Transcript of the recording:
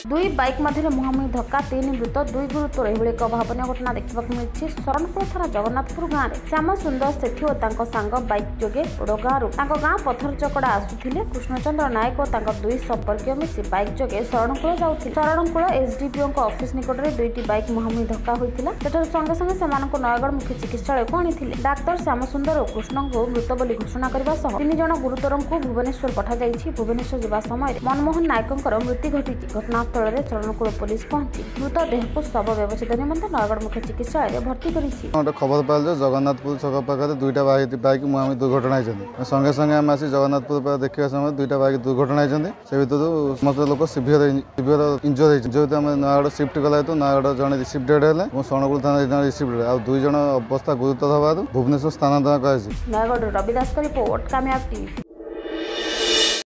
दुई बाइक मध्य मुहांमुही धक्का 3 मृत 2 गुरुतर एभली एक भावनीय घटना देखा मिली। शरणपुर थाना जगन्नाथपुर गाँव में श्याम सुंदर सेठी और सांग बाइक जोगे ओडगाँव गाँ पथर चकड़ा आसुथिले। कृष्णचंद्र नायक और दुई संपर्क मिसी बाइक जोगे शरणकूल जाउथिले। शरणकूल एसडीपीओ ऑफिस निकट में दुईटी बाइक मुहांमुही धक्का होइतिला। सेठार संगे संगे सेमानकु नयगढ़ मुख्य चिकित्सालय को आनिथिले। डाक्तर श्याम सुंदर और कृष्ण को मृत बोली घोषणा करबा सह 3 जण गुरुतर को भुवनेश्वर पठा जाइछि। भुवनेश्वर जिबा समय मनमोहन नायकंकर मृत्यु घटिछि। घटनास्थल में शरणकूल पुलिस पहुंची मृतदेह को शव व्यवच्छेद निमंते नयगढ़ मुख्य चिकित्सालय में भर्ती करिछि। खबर पाल जगन्नाथपुर छक पाखे दुईटा बाइक मुहांमुही दुर्घटना होती। संगे संगे आम आसी जगन्नाथपुर देखा समय दुईटा बाइक दुर्घटना होती। से भर समस्त लोक सिवियर इंजर होती। जेहतु आम नयगढ़ सिफ्ट कला हेतु नयगढ़ जड़े रिसीव डेड है। शरणकूल थाना रिसीव डेड आ 2 जण अवस्था गुरुतर होगा भुवनेश्वर स्थानांतरण कर। नयगढ़ रविदास का रिपोर्ट कामयाब टीवी।